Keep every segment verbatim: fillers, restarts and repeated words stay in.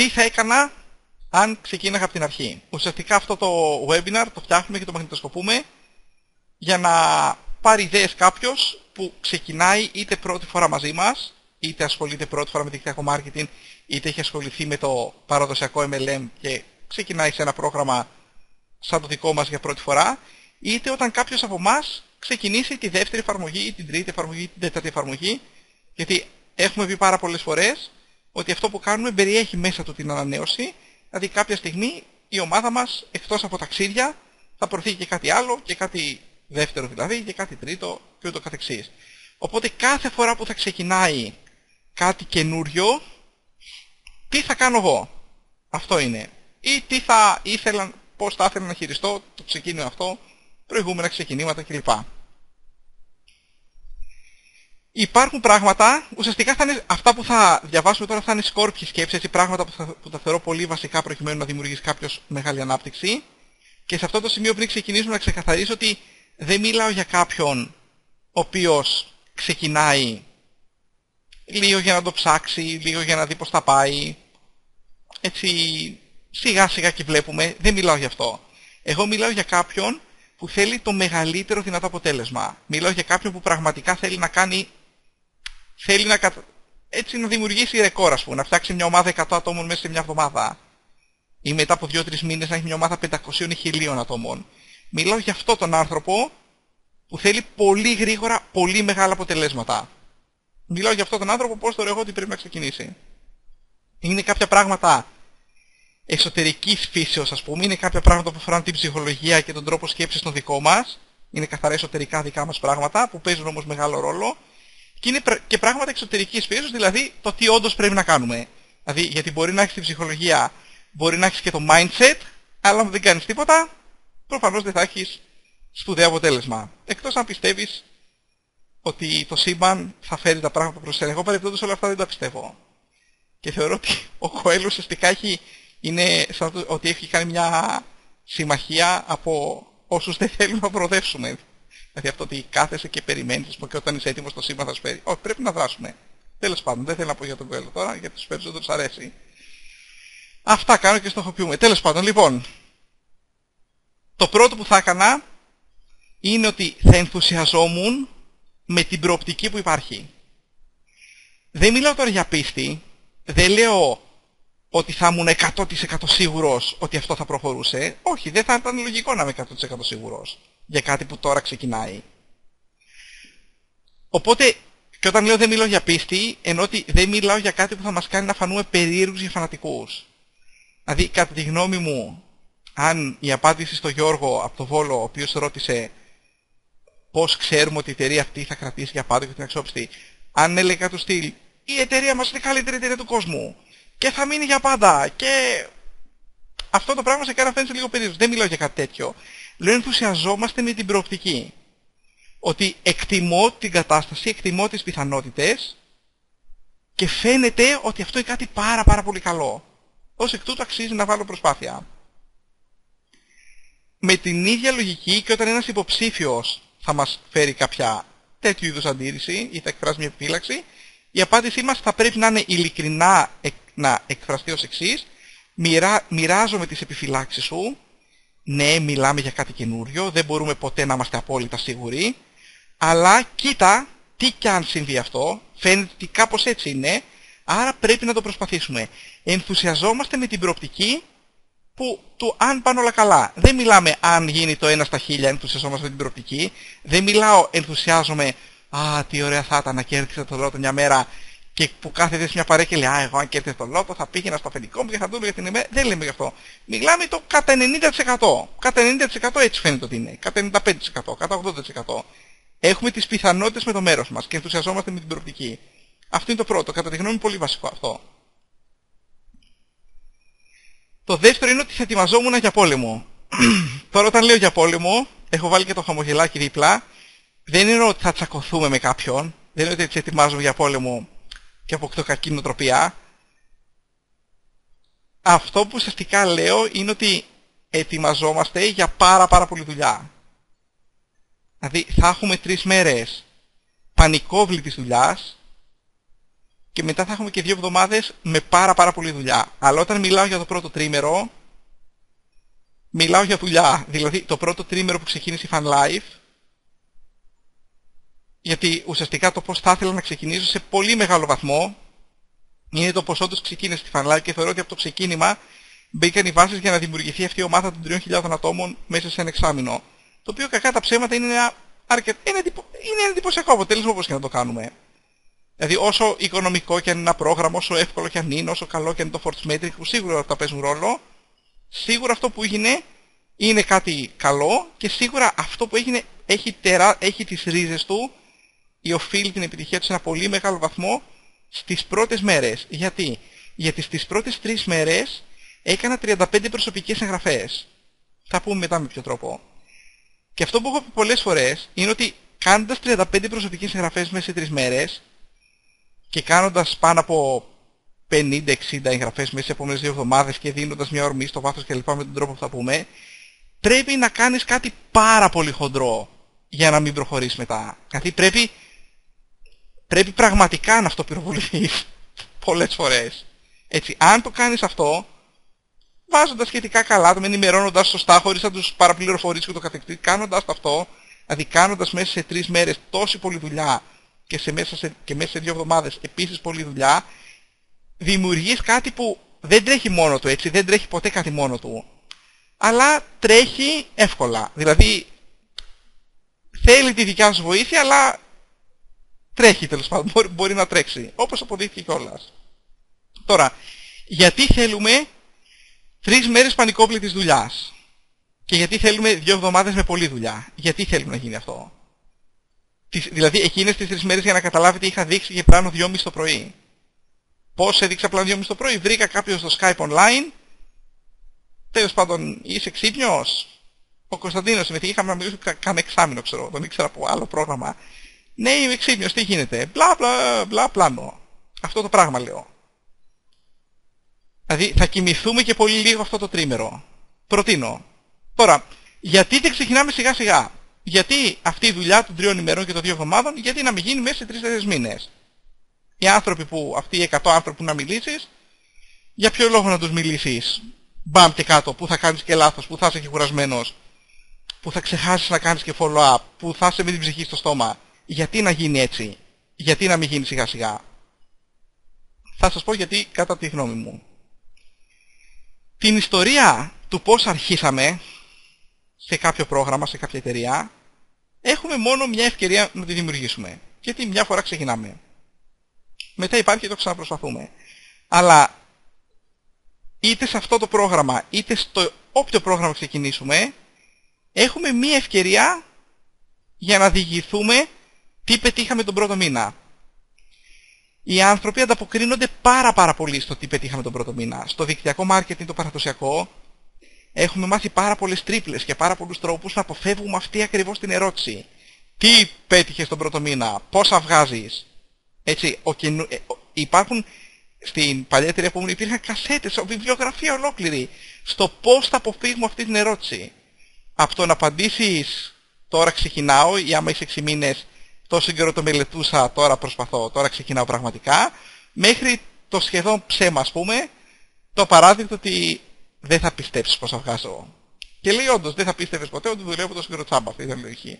τι θα έκανα αν ξεκίναγα από την αρχή. Ουσιαστικά αυτό το webinar το φτιάχνουμε και το μαγνητοσκοπούμε για να πάρει ιδέες κάποιος που ξεκινάει είτε πρώτη φορά μαζί μας, είτε ασχολείται πρώτη φορά με δικτυακό marketing, είτε έχει ασχοληθεί με το παραδοσιακό εμ ελ εμ και ξεκινάει σε ένα πρόγραμμα σαν το δικό μας για πρώτη φορά, είτε όταν κάποιος από εμάς ξεκινήσει τη δεύτερη εφαρμογή ή την τρίτη εφαρμογή ή την τέταρτη εφαρμογή, γιατί έχουμε πει πάρα πολλές φορές ότι αυτό που κάνουμε περιέχει μέσα του την ανανέωση, δηλαδή κάποια στιγμή η ομάδα μας εκτός από ταξίδια θα προωθεί και κάτι άλλο και κάτι δεύτερο δηλαδή και κάτι τρίτο και ούτω καθεξής. Οπότε κάθε φορά που θα ξεκινάει κάτι καινούριο, τι θα κάνω εγώ? Αυτό είναι. Ή τι θα ήθελα, πώς θα ήθελα να χειριστώ το ξεκίνημα αυτό, προηγούμενα ξεκινήματα κλπ. Υπάρχουν πράγματα, ουσιαστικά θα είναι, αυτά που θα διαβάσουμε τώρα θα είναι σκόρπιες σκέψεις, έτσι, πράγματα που, θα, που τα θεωρώ πολύ βασικά προκειμένου να δημιουργήσει κάποιος μεγάλη ανάπτυξη. Και σε αυτό το σημείο πριν ξεκινήσουμε να ξεκαθαρίσω ότι δεν μιλάω για κάποιον ο οποίος ξεκινάει λίγο για να το ψάξει, λίγο για να δει πώς θα πάει, έτσι σιγά σιγά και βλέπουμε, δεν μιλάω για αυτό. Εγώ μιλάω για κάποιον που θέλει το μεγαλύτερο δυνατό αποτέλεσμα. Μιλάω για κάποιον που πραγματικά θέλει να κάνει, θέλει να, κατα... έτσι, να δημιουργήσει ρεκόρ, ας πούμε, να φτιάξει μια ομάδα εκατό ατόμων μέσα σε μια εβδομάδα. Ή μετά από δύο τρεις μήνες να έχει μια ομάδα πεντακόσιων ή χίλιων ατόμων. Μιλάω για αυτόν τον άνθρωπο που θέλει πολύ γρήγορα πολύ μεγάλα αποτελέσματα. Μιλάω για αυτόν τον άνθρωπο πώς θεωρώ εγώ ότι πρέπει να ξεκινήσει. Είναι κάποια πράγματα εσωτερικής φύσεως, ας πούμε, είναι κάποια πράγματα που αφορούν την ψυχολογία και τον τρόπο σκέψης των δικό μας. Είναι καθαρά εσωτερικά δικά μας πράγματα που παίζουν όμως μεγάλο ρόλο. Και είναι και πράγματα εξωτερικής φύσεως, δηλαδή το τι όντως πρέπει να κάνουμε. Δηλαδή, γιατί μπορεί να έχεις την ψυχολογία, μπορεί να έχεις και το mindset, αλλά αν δεν κάνεις τίποτα, προφανώς δεν θα έχεις σπουδαίο αποτέλεσμα. Εκτός αν πιστεύεις ότι το σύμπαν θα φέρει τα πράγματα προς εσένα. Εγώ παρεπτόντως όλα αυτά δεν τα πιστεύω. Και θεωρώ ότι ο Κοέλος ουσιαστικά έχει, είναι σαν το, ότι έχει κάνει μια συμμαχία από όσους δεν θέλουν να προοδεύσουμε. Δηλαδή αυτό ότι κάθεσαι και περιμένεις και όταν είσαι έτοιμος το σύμπαν θα σου φέρει. Όχι, πρέπει να δράσουμε. Τέλος πάντων, δεν θέλω να πω για τον Κοέλο τώρα, γιατί τους περισσότερους αρέσει. Αυτά κάνω και στοχοποιούμε. Τέλος πάντων, λοιπόν, το πρώτο που θα έκανα είναι ότι θα ενθουσιαζόμουν με την προοπτική που υπάρχει. Δεν μιλάω τώρα για πίστη, δεν λέω ότι θα ήμουν εκατό τοις εκατό σίγουρος ότι αυτό θα προχωρούσε. Όχι, δεν θα ήταν λογικό να είμαι εκατό τοις εκατό σίγουρος για κάτι που τώρα ξεκινάει. Οπότε, και όταν λέω δεν μιλάω για πίστη, ενώ ότι δεν μιλάω για κάτι που θα μας κάνει να φανούμε περίεργους για φανατικούς. Δηλαδή, κατά τη γνώμη μου, αν η απάντηση στο Γιώργο από το Βόλο, ο οποίος ρώτησε πώς ξέρουμε ότι η εταιρεία αυτή θα κρατήσει για πάντα και την αξιόπιστη, αν έλεγα του στυλ, η εταιρεία μας είναι η καλύτερη εταιρεία του κόσμου και θα μείνει για πάντα, και αυτό το πράγμα σε κάνει να φαίνεται λίγο περίεργο. Δεν μιλάω για κάτι τέτοιο. Λέω ενθουσιαζόμαστε με την προοπτική. Ότι εκτιμώ την κατάσταση, εκτιμώ τις πιθανότητες και φαίνεται ότι αυτό είναι κάτι πάρα πάρα πολύ καλό. Ως εκ τούτου αξίζει να βάλω προσπάθεια. Με την ίδια λογική, και όταν ένας υποψήφιος θα μας φέρει κάποια τέτοιου είδους αντίρρηση ή θα εκφράσει μια επιφύλαξη, η απάντησή μας θα πρέπει να είναι ειλικρινά να εκφραστεί ως εξής: Μοιρά, μοιράζομαι τις επιφυλάξεις σου. Ναι, μιλάμε για κάτι καινούριο, δεν μπορούμε ποτέ να είμαστε απόλυτα σίγουροι, αλλά κοίτα, τι κι αν συμβεί αυτό, φαίνεται ότι κάπως έτσι είναι, άρα πρέπει να το προσπαθήσουμε. Ενθουσιαζόμαστε με την προοπτική που του αν πάνε όλα καλά. Δεν μιλάμε αν γίνει το ένα στα χίλια, ενθουσιαζόμαστε με την προοπτική. Δεν μιλάω ενθουσιάζομαι, α, τι ωραία θα ήταν να κέρδισα το λότο μια μέρα, και που κάθεται σε μια παρέα και λέει, α, εγώ αν κέρδισα το λότο θα πήγαινα στο αφεντικό μου και θα το έλεγα την ημέρα. Δεν λέμε γι' αυτό. Μιλάμε το κατά ενενήντα τοις εκατό. Κατά ενενήντα τοις εκατό έτσι φαίνεται ότι είναι. Κατά ενενήντα πέντε τοις εκατό, κατά ογδόντα τοις εκατό. Έχουμε τις πιθανότητες με το μέρος μας και ενθουσιαζόμαστε με την προοπτική. Αυτό είναι το πρώτο. Κατά τη γνώμη μου πολύ βασικό αυτό. Το δεύτερο είναι ότι θα ετοιμαζόμουν για πόλεμο. Τώρα όταν λέω για πόλεμο, έχω βάλει και το χαμογελάκι δίπλα. Δεν είναι ότι θα τσακωθούμε με κάποιον. Δεν είναι ότι έτσι ετοιμάζομαι για πόλεμο και αποκτώ κακή νοοτροπία. Αυτό που ουσιαστικά λέω είναι ότι ετοιμαζόμαστε για πάρα πάρα πολλή δουλειά. Δηλαδή θα έχουμε τρεις μέρες πανικόβλητης δουλειάς, και μετά θα έχουμε και δύο εβδομάδες με πάρα πάρα πολλή δουλειά. Αλλά όταν μιλάω για το πρώτο τρίμερο, μιλάω για δουλειά. Δηλαδή το πρώτο τρίμερο που ξεκίνησε η Fan Life, γιατί ουσιαστικά το πώς θα ήθελα να ξεκινήσω σε πολύ μεγάλο βαθμό είναι το πώς όντως ξεκίνησε τη Fan Life, και θεωρώ ότι από το ξεκίνημα μπήκαν οι βάσεις για να δημιουργηθεί αυτή η ομάδα των τριών χιλιάδων ατόμων μέσα σε ένα εξάμηνο. Το οποίο κακά τα ψέματα είναι ένα, αρκετ... είναι εντυπω... είναι ένα εντυπωσιακό αποτέλεσμα, όπως και να το κάνουμε. Δηλαδή όσο οικονομικό και αν είναι ένα πρόγραμμα, όσο εύκολο και αν είναι, όσο καλό και αν είναι το Force Metric, που σίγουρα αυτά παίζουν ρόλο, σίγουρα αυτό που έγινε είναι κάτι καλό, και σίγουρα αυτό που έγινε έχει, τερά... έχει τις ρίζες του ή οφείλει την επιτυχία του σε ένα πολύ μεγάλο βαθμό στις πρώτες μέρες. Γιατί? Γιατί στις πρώτες τρεις μέρες έκανα τριάντα πέντε προσωπικές εγγραφές. Θα πούμε μετά με ποιο τρόπο. Και αυτό που έχω πει πολλές φορές είναι ότι κάνοντας τριάντα πέντε προσωπικές εγγραφές μέσα σε τρεις μέρες και κάνοντας πάνω από πενήντα εξήντα εγγραφές μέσα σε επόμενες δύο εβδομάδες και δίνοντας μια ορμή στο βάθος κλπ. Με τον τρόπο που θα πούμε, πρέπει να κάνεις κάτι πάρα πολύ χοντρό για να μην προχωρήσεις μετά. Γιατί πρέπει, πρέπει πραγματικά να αυτοπυροβοληθείς πολλές φορές. Έτσι, αν το κάνεις αυτό, βάζοντας σχετικά καλά, το ενημερώνοντας σωστά, χωρίς να τους παραπληροφορείς και το καθεξής, κάνοντας το αυτό, δηλαδή κάνοντας μέσα σε τρεις μέρες τόση πολλή δουλειά και, σε μέσα σε, και μέσα σε δύο εβδομάδες επίσης πολλή δουλειά, δημιουργείς κάτι που δεν τρέχει μόνο του, έτσι, δεν τρέχει ποτέ κάτι μόνο του, αλλά τρέχει εύκολα. Δηλαδή, θέλει τη δικιά σου βοήθεια, αλλά τρέχει τέλος πάντων, μπορεί, μπορεί να τρέξει, όπως αποδείχθηκε κιόλας. Τώρα, γιατί θέλουμε τρεις μέρες πανικόβλητης δουλειάς και γιατί θέλουμε δύο εβδομάδες με πολλή δουλειά? Γιατί θέλουμε να γίνει αυτό? Δηλαδή εκείνες τις τρεις μέρες, για να καταλάβετε, είχα δείξει και πλάνο δυόμιση το πρωί. Πώς έδειξα πλάνο δυόμιση το πρωί? Βρήκα κάποιον στο Skype online, τέλος πάντων, είσαι ξύπνιος? Ο Κωνσταντίνος με είχαμε να μιλήσουμε καν εξάμηνο, ξέρω, τον ήξερα από άλλο πρόγραμμα. Ναι, είμαι ξύπνιος, τι γίνεται? Μπλα μπλα μπλα πλάνο. Αυτό το πράγμα λέω. Δηλαδή θα κοιμηθούμε και πολύ λίγο αυτό το τρίμερο. Προτείνω. Τώρα, γιατί δεν ξεκινάμε σιγά σιγά? Γιατί αυτή η δουλειά των τριών ημερών και των δύο εβδομάδων, γιατί να μην γίνει μέσα σε τρεις-τέσσερις μήνες? Οι άνθρωποι που, αυτοί οι εκατό άνθρωποι που να μιλήσεις, για ποιο λόγο να τους μιλήσεις μπαμ και κάτω, που θα κάνεις και λάθος, που θα είσαι και κουρασμένος, που θα ξεχάσεις να κάνεις και follow-up, που θα είσαι με την ψυχή στο στόμα? Γιατί να γίνει έτσι? Γιατί να μην γίνει σιγά σιγά? Θα σας πω γιατί κατά τη γνώμη μου. Την ιστορία του πώς αρχίσαμε σε κάποιο πρόγραμμα, σε κάποια εταιρεία, έχουμε μόνο μια ευκαιρία να τη δημιουργήσουμε. Γιατί μια φορά ξεκινάμε. Μετά υπάρχει και το ξαναπροσπαθούμε. Αλλά είτε σε αυτό το πρόγραμμα, είτε στο όποιο πρόγραμμα ξεκινήσουμε, έχουμε μια ευκαιρία για να διηγηθούμε τι πετύχαμε τον πρώτο μήνα. Οι άνθρωποι ανταποκρίνονται πάρα πάρα πολύ στο τι πετύχαμε τον πρώτο μήνα. Στο δικτυακό marketing, το παραδοσιακό, έχουμε μάθει πάρα πολλές τρίπλες και πάρα πολλούς τρόπους να αποφεύγουμε αυτή ακριβώς την ερώτηση. Τι πέτυχες τον πρώτο μήνα? Πόσα βγάζεις? Έτσι, ο καινου... ε, ο... υπάρχουν στην παλιά εταιρεία που ήμουν, υπήρχαν κασέτες, βιβλιογραφία ολόκληρη στο πώς θα αποφύγουμε αυτή την ερώτηση. Από το να απαντήσεις τώρα ξεκινάω, ή άμα είσαι έξι μήνες τόσο καιρό το μελετούσα, τώρα προσπαθώ, τώρα ξεκινάω πραγματικά, μέχρι το σχεδόν ψέμα, ας πούμε, το παράδειγμα ότι δεν θα πιστέψεις πόσα βγάζω. Και λέει όντως, δεν θα πίστευες ποτέ ότι δουλεύω τόσο καιρό τσάμπα, αυτή ήταν η λογική.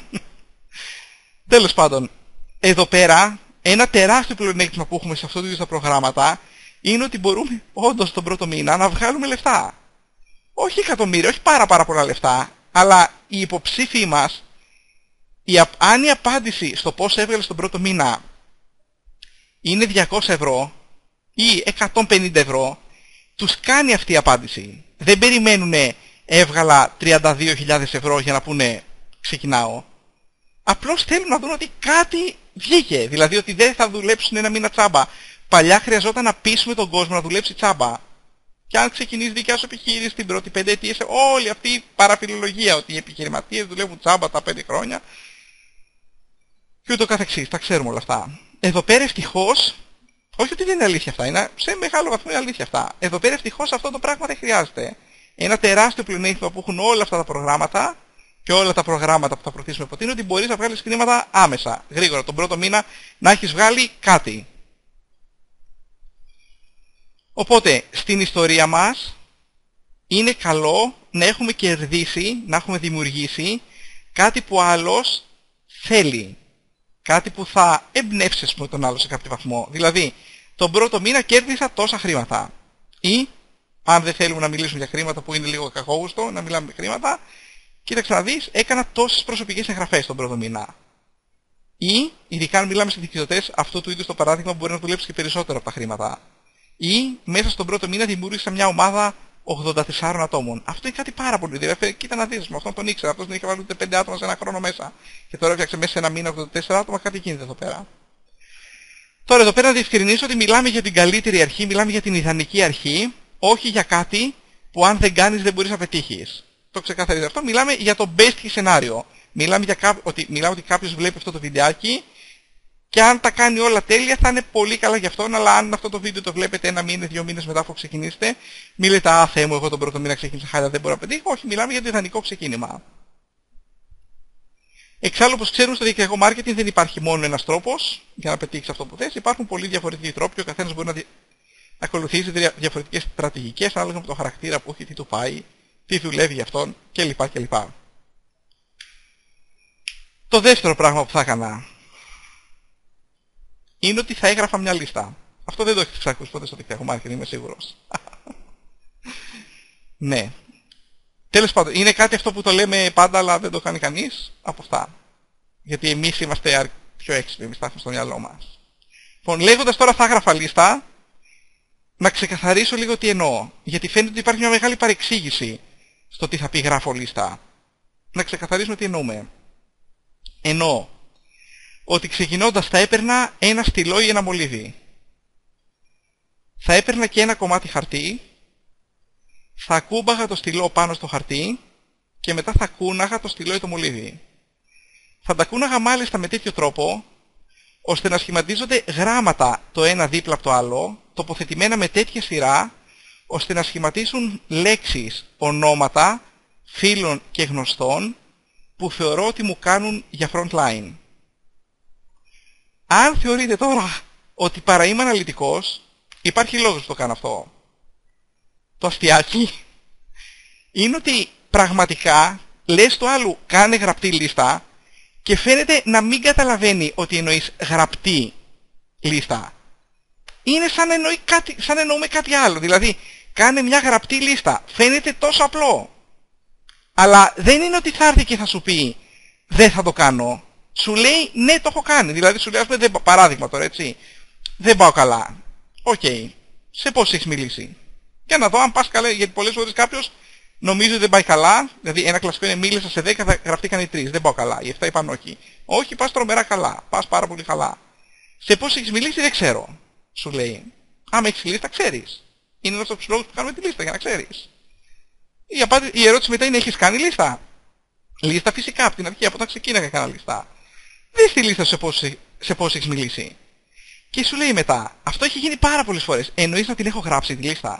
Τέλος πάντων, εδώ πέρα, ένα τεράστιο πλεονέκτημα που έχουμε σε αυτό το είδος τα προγράμματα είναι ότι μπορούμε όντως τον πρώτο μήνα να βγάλουμε λεφτά. Όχι εκατομμύρια, όχι πάρα πάρα πολλά λεφτά, αλλά οι υποψήφοι μας, η, αν η απάντηση στο πώς έβγαλες τον πρώτο μήνα είναι διακόσια ευρώ ή εκατόν πενήντα ευρώ, τους κάνει αυτή η απάντηση. Δεν περιμένουνε έβγαλα τριάντα δύο χιλιάδες ευρώ για να πούνε ξεκινάω. Απλώς θέλουν να δουν ότι κάτι βγήκε. Δηλαδή ότι δεν θα δουλέψουν ένα μήνα τσάμπα. Παλιά χρειαζόταν να πείσουμε τον κόσμο να δουλέψει τσάμπα. Και αν ξεκινήσει δικιά σου επιχείρηση την πρώτη πενταετία, σε όλη αυτή η παραφιλολογία ότι οι επιχειρηματίες δουλεύουν τσάμπα τα πέντε χρόνια και ούτω καθεξής. Τα ξέρουμε όλα αυτά. Εδώ πέρα ευτυχώς, όχι ότι δεν είναι αλήθεια αυτά, είναι σε μεγάλο βαθμό είναι αλήθεια αυτά. Εδώ πέρα ευτυχώς αυτό το πράγμα δεν χρειάζεται. Ένα τεράστιο πλεονέκτημα που έχουν όλα αυτά τα προγράμματα και όλα τα προγράμματα που θα προωθήσουμε ποτέ είναι ότι μπορείς να βγάλεις χρήματα άμεσα, γρήγορα, τον πρώτο μήνα να έχεις βγάλει κάτι. Οπότε, στην ιστορία μας, είναι καλό να έχουμε κερδίσει, να έχουμε δημιουργήσει κάτι που άλλος θέλει. Κάτι που θα εμπνεύσει με τον άλλο σε κάποιο βαθμό. Δηλαδή, τον πρώτο μήνα κέρδισα τόσα χρήματα. Ή, αν δεν θέλουμε να μιλήσουμε για χρήματα που είναι λίγο κακόγουστο, να μιλάμε για χρήματα, κοίταξε να δεις, έκανα τόσες προσωπικές εγγραφές τον πρώτο μήνα. Ή, ειδικά αν μιλάμε σε διοικητές, αυτό του είδους το παράδειγμα μπορεί να δουλέψει και περισσότερο από τα χρήματα. Ή, μέσα στον πρώτο μήνα δημιούργησα μια ομάδα ογδόντα τεσσάρων ατόμων. Αυτό είναι κάτι πάρα πολύ. Δηλαδή, κοίτα να δεις, με αυτόν τον ήξερα. Αυτός δεν είχε βάλει ούτε πέντε άτομα σε ένα χρόνο μέσα. Και τώρα έφτιαξε μέσα σε ένα μήνα ογδόντα τέσσερα άτομα, κάτι γίνεται εδώ πέρα. Τώρα, εδώ πέρα να διευκρινίσω ότι μιλάμε για την καλύτερη αρχή, μιλάμε για την ιδανική αρχή, όχι για κάτι που αν δεν κάνεις δεν μπορείς να πετύχεις. Το ξεκαθαρίζω αυτό. Μιλάμε για το best case σενάριο. Μιλάμε, για κά... ότι... μιλάμε ότι κάποιος βλέπει αυτό το βιντεάκι και αν τα κάνει όλα τέλεια θα είναι πολύ καλά για αυτόν, αλλά αν αυτό το βίντεο το βλέπετε ένα μήνα, δύο μήνες μετά αφού ξεκινήσετε, μη λέτε «Α, Θεέ μου, εγώ τον πρώτο μήνα ξεκίνησα χάλια, δεν μπορώ να πετύχω». Όχι, μιλάμε για το ιδανικό ξεκίνημα. Εξάλλου, όπως ξέρουμε, στο δικτυακό marketing δεν υπάρχει μόνο ένας τρόπος για να πετύχεις αυτό που θες. Υπάρχουν πολύ διαφορετικοί τρόποι και ο καθένας μπορεί να δι... ακολουθήσει διαφορετικές στρατηγικές ανάλογα με το χαρακτήρα που έχει, τι του πάει, τι δουλεύει για αυτόν κλπ. κλπ. Το δεύτερο πράγμα που θα έκανα είναι ότι θα έγραφα μια λίστα. Αυτό δεν το έχετε ακούσει ποτέ στο δικτυακό marketing, είμαι σίγουρος. Ναι. Τέλος πάντων, είναι κάτι αυτό που το λέμε πάντα, αλλά δεν το κάνει κανείς από αυτά. Γιατί εμείς είμαστε πιο έξυπνοι, εμείς τα έχουμε στο μυαλό μας. Λοιπόν, λέγοντας τώρα θα έγραφα λίστα, να ξεκαθαρίσω λίγο τι εννοώ. Γιατί φαίνεται ότι υπάρχει μια μεγάλη παρεξήγηση στο τι θα πει γράφω λίστα. Να ξεκαθαρίσουμε τι εννοούμε. Εννοώ ότι ξεκινώντας θα έπαιρνα ένα στυλό ή ένα μολύβι. Θα έπαιρνα και ένα κομμάτι χαρτί, θα ακούμπαγα το στυλό πάνω στο χαρτί και μετά θα κούναγα το στυλό ή το μολύβι. Θα τα κούναγα μάλιστα με τέτοιο τρόπο ώστε να σχηματίζονται γράμματα το ένα δίπλα από το άλλο, τοποθετημένα με τέτοια σειρά ώστε να σχηματίσουν λέξεις, ονόματα φίλων και γνωστών που θεωρώ ότι μου κάνουν για front line. Αν θεωρείτε τώρα ότι παρά είμαι αναλυτικός, υπάρχει λόγος που το κάνω αυτό. Το αστιάκι είναι ότι πραγματικά λες του άλλου κάνε γραπτή λίστα και φαίνεται να μην καταλαβαίνει ότι εννοείς γραπτή λίστα. Είναι σαν, εννοεί κάτι, σαν εννοούμε κάτι άλλο. Δηλαδή κάνε μια γραπτή λίστα. Φαίνεται τόσο απλό. Αλλά δεν είναι ότι θα έρθει και θα σου πει δεν θα το κάνω. Σου λέει ναι, το έχω κάνει. Δηλαδή σου λέει, ας πούμε, παράδειγμα τώρα, έτσι. Δεν πάω καλά. Οκ. Okay. Σε πώς έχεις μιλήσει? Για να δω αν πας καλά, γιατί πολλές φορές κάποιος νομίζει ότι δεν πάει καλά. Δηλαδή ένα κλασικό είναι μίλησα σε δέκα, θα γραφτήκαν οι τρεις. Δεν πάω καλά. Οι εφτά είπαν όχι. Όχι, πας τρομερά καλά. Πας πάρα πολύ καλά. Σε πώς έχεις μιλήσει δεν ξέρω. Σου λέει. Άμα έχεις λίστα, ξέρεις. Είναι ένας από τους λόγους που κάνουμε τη λίστα, για να ξέρεις. Η, απάτη, η ερώτηση μετά είναι, έχεις κάνει λίστα? Λίστα φυσικά, από την αρχή, από όταν ξεκίναγα έκανα λίστα. Δες τη λίστα σε πώς, σε πώς έχεις μιλήσει. Και σου λέει μετά, αυτό έχει γίνει πάρα πολλές φορές. Εννοείς να την έχω γράψει τη λίστα?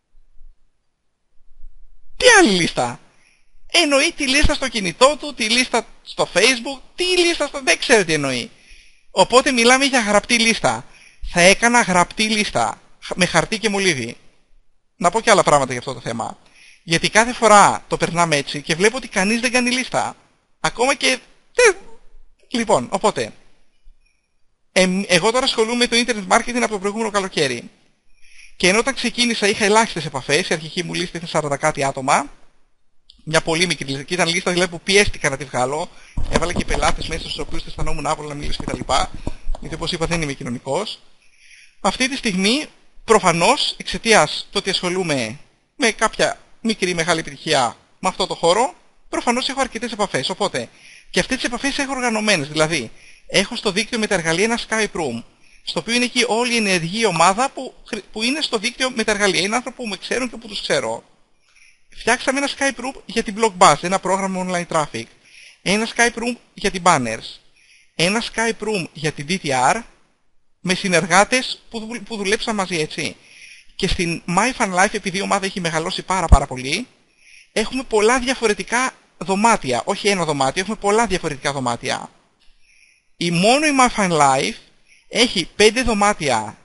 Τι άλλη λίστα? Εννοεί τη λίστα στο κινητό του, τη λίστα στο Facebook, τι λίστα στο... δεν ξέρω τι εννοεί. Οπότε μιλάμε για γραπτή λίστα. Θα έκανα γραπτή λίστα με χαρτί και μολύβι. Να πω και άλλα πράγματα για αυτό το θέμα. Γιατί κάθε φορά το περνάμε έτσι και βλέπω ότι κανείς δεν κάνει λίστα. Ακόμα και... Λοιπόν, οπότε... Ε, εγώ τώρα ασχολούμαι με το internet marketing από το προηγούμενο καλοκαίρι. Και ενώ όταν ξεκίνησα είχα ελάχιστες επαφές, η αρχική μου λίστα ήταν σαράντα κάτι άτομα. Μια πολύ μικρή λίστα. Και ήταν λίστα δηλαδή που πιέστηκα να τη βγάλω. Έβαλα και πελάτες μέσα στους οποίους αισθανόμουν άβολα να μιλήσω κτλ. Γιατί όπως είπα δεν είμαι κοινωνικός. Αυτή τη στιγμή προφανώς εξαιτίας του ότι ασχολούμαι με κάποια μικρή ή μεγάλη επιτυχία με αυτό το χώρο, προφανώς έχω αρκετές επαφές. Οπότε και αυτές τις επαφές έχω οργανωμένες. Δηλαδή έχω στο δίκτυο με τα εργαλεία ένα Skype Room, στο οποίο είναι εκεί όλη η ενεργή ομάδα που, που είναι στο δίκτυο με τα εργαλεία. Είναι άνθρωποι που με ξέρουν και που τους ξέρω. Φτιάξαμε ένα Skype Room για την Blockbuzz, ένα πρόγραμμα online traffic. Ένα Skype Room για την Banners. Ένα Skype Room για την ντι τι αρ με συνεργάτες που, δου, που δουλέψαν μαζί, έτσι. Και στην MyFunLife, επειδή η ομάδα έχει μεγαλώσει πάρα πάρα πολύ, έχουμε πολλά διαφορετικά δωμάτια. Όχι ένα δωμάτιο, έχουμε πολλά διαφορετικά δωμάτια. Η μόνο η MyFunLife έχει πέντε δωμάτια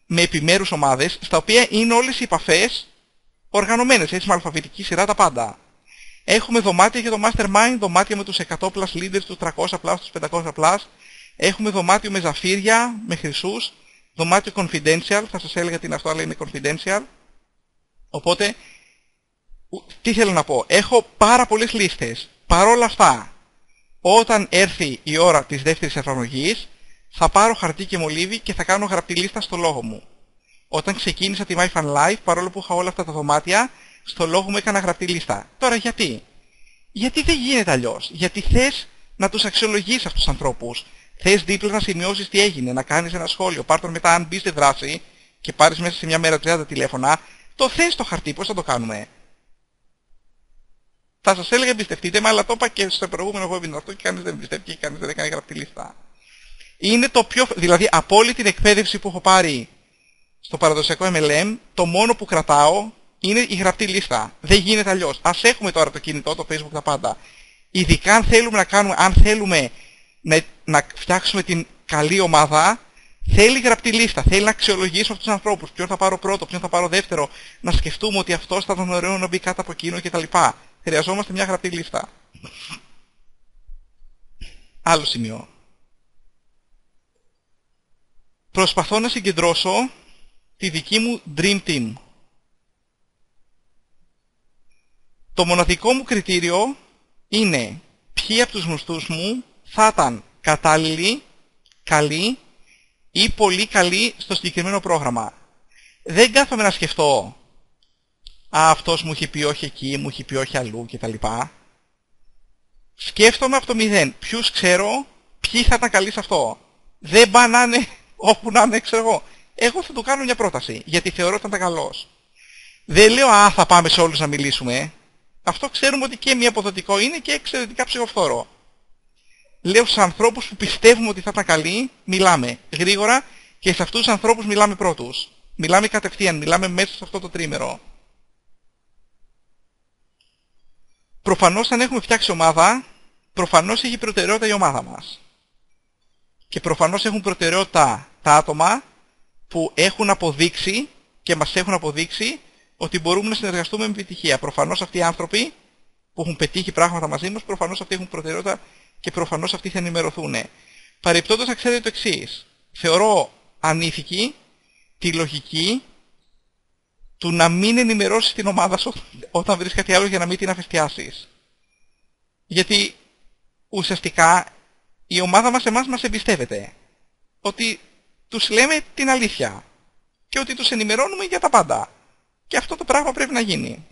με επιμέρους ομάδες, στα οποία είναι όλες οι επαφές οργανωμένες, έτσι με αλφαβητική σειρά τα πάντα. Έχουμε δωμάτια για το Mastermind, δωμάτια με τους εκατό plus leaders, τους τριακόσια plus, τους πεντακόσια plus. Έχουμε δωμάτιο με ζαφύρια, με χρυσούς, δωμάτιο confidential, θα σας έλεγα τι είναι αυτό, αλλά είναι confidential. Οπότε, τι θέλω να πω, έχω πάρα πολλές λίστες. Παρόλα αυτά, όταν έρθει η ώρα της δεύτερης εφαρμογής, θα πάρω χαρτί και μολύβι και θα κάνω γραπτή λίστα στο λόγο μου. Όταν ξεκίνησα τη MyFan Live, παρόλο που είχα όλα αυτά τα δωμάτια, στο λόγο μου έκανα γραπτή λίστα. Τώρα γιατί? Γιατί δεν γίνεται αλλιώς. Γιατί θες να τους αξιολογείς αυτούς τους ανθρώπους. Θες δίπλα να σημειώσεις τι έγινε, να κάνεις ένα σχόλιο. Πάρ' τον μετά, αν μπεις στη δράση και πάρεις μέσα σε μια μέρα τριάντα τηλέφωνα, το θες το χαρτί, πώς θα το κάνουμε? Θα σας έλεγα εμπιστευτείτε με, αλλά το είπα και στο προηγούμενο webinar αυτό και κανείς δεν εμπιστεύτηκε και κανείς δεν έκανε γραπτή λίστα. Είναι το πιο, δηλαδή από όλη την εκπαίδευση που έχω πάρει στο παραδοσιακό εμ ελ εμ, το μόνο που κρατάω είναι η γραπτή λίστα. Δεν γίνεται αλλιώς. Ας έχουμε τώρα το κινητό, το Facebook, τα πάντα. Ειδικά αν θέλουμε να κάνουμε, αν θέλουμε να, να φτιάξουμε την καλή ομάδα, θέλει γραπτή λίστα. Θέλει να αξιολογήσουμε αυτούς τους ανθρώπους. Ποιον θα πάρω πρώτο, ποιον θα πάρω δεύτερο. Να σκεφτούμε ότι αυτός θα ήταν ωραίο να μπει κάτω από εκείνο κτλ. Χρειαζόμαστε μια γραπτή λίστα. Άλλο σημείο. Προσπαθώ να συγκεντρώσω τη δική μου Dream Team. Το μοναδικό μου κριτήριο είναι ποιοι από τους γνωστούς μου θα ήταν κατάλληλοι, καλοί ή πολύ καλοί στο συγκεκριμένο πρόγραμμα. Δεν κάθομαι να σκεφτώ «Α, αυτός μου έχει πει όχι εκεί, μου έχει πει όχι αλλού» κτλ. Σκέφτομαι από το μηδέν. Ποιους ξέρω, ποιοι θα ήταν καλοί σε αυτό. Δεν πάνε να είναι όπου να είναι, ξέρω εγώ. Εγώ θα του κάνω μια πρόταση, γιατί θεωρώ ότι ήταν καλός. Δεν λέω «Α, θα πάμε σε όλους να μιλήσουμε». Αυτό ξέρουμε ότι και μη αποδοτικό είναι και εξαιρετικά ψυχοφθόρο. Λέω στους ανθρώπους που πιστεύουμε ότι θα ήταν καλοί, μιλάμε γρήγορα και σε αυτούς τους ανθρώπους μιλάμε πρώτους. Μιλάμε κατευθείαν, μιλάμε μέσα σε αυτό το τρίμερο. Προφανώς αν έχουμε φτιάξει ομάδα, προφανώς έχει προτεραιότητα η ομάδα μας. Και προφανώς έχουν προτεραιότητα τα άτομα που έχουν αποδείξει και μας έχουν αποδείξει ότι μπορούμε να συνεργαστούμε με επιτυχία. Προφανώς αυτοί οι άνθρωποι που έχουν πετύχει πράγματα μαζί μας, προφανώς αυτοί έχουν προτεραιότητα και προφανώς αυτοί θα ενημερωθούν. Παρεπτόντως να ξέρετε το εξής. Θεωρώ ανήθικη τη λογική του να μην ενημερώσεις την ομάδα σου όταν βρεις κάτι άλλο για να μην την αφεστιάσεις. Γιατί ουσιαστικά η ομάδα μας εμάς μας εμπιστεύεται. Ότι τους λέμε την αλήθεια και ότι τους ενημερώνουμε για τα πάντα. Και αυτό το πράγμα πρέπει να γίνει.